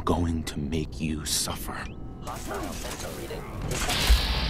going to make you suffer. Hostile sensor reading.